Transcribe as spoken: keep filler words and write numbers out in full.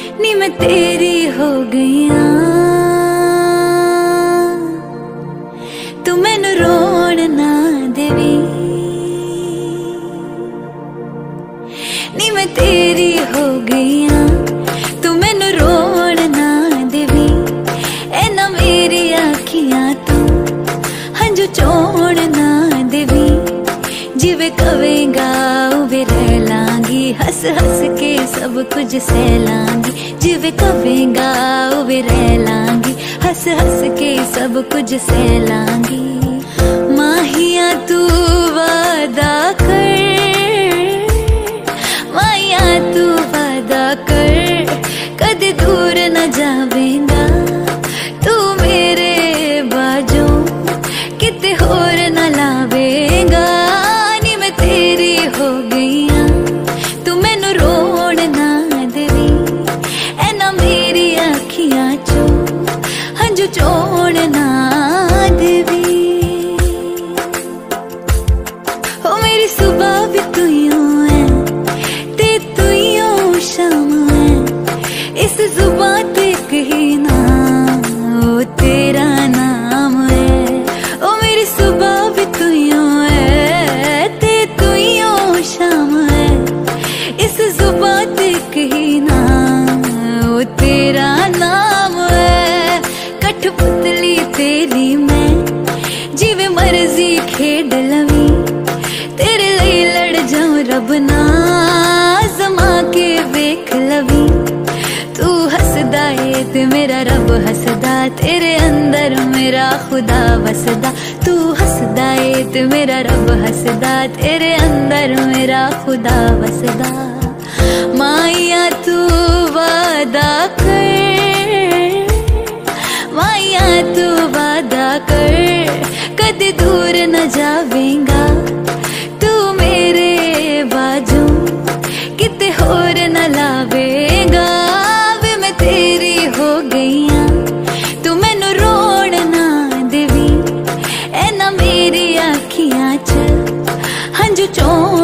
नी मैं तेरी हो गई तू मैनू रोण ना देवी। नी मैं तेरी हो गई तू मैनू रोण ना देवी। ऐना मेरी आखियां तू हंजू चोण ना देवी। जिवे कवेगा उवे रह लांगी, हंस हंस के सब कुछ सह लांगी। जिवे कवेगा उवे रह लांगी, हंस हंस के सब कुछ सह लांगी। माहिया तू वादा कर, माहिया तू वादा कर, कदे दूर न जावेगा तू मेरे बाजू, किते होर न लावेगा। नी मैं तेरी हो गई तू मैनू रोण ना देवी। ऐना मेरी आखियां चो हंजू चोण ना देवी। ओ मेरी सुबह भी तू यूं है ते तू यूं शाम है। इस जुबान ते कही ना ओ तेरा नाम है। ओ मेरी सुबह भी तू यूं है ते तू यूं शाम है। इस जुबान ते कही ना ओ तेरा नाम है। कठपुतली तेरी मैं जिवे मर्जी खेड लवी, तेरे लिए लड़ जाऊं रब ना आज़मा के वेख लवी। तू हसदा है ते मेरा रब हसदा, तेरे अंदर मेरा खुदा वसदा। तू हसदा है ते मेरा रब हसदा, तेरे अंदर मेरा खुदा वसदा। माया तू वादा कर, माया तू वादा कर, कदे दूर न जावेगा तू मेरे बाजू, किते होर न लावेगा। वे मैं तेरी हो गई तू मैनू रोण ना देवी। ऐना मेरी आखियां च हंजू चोण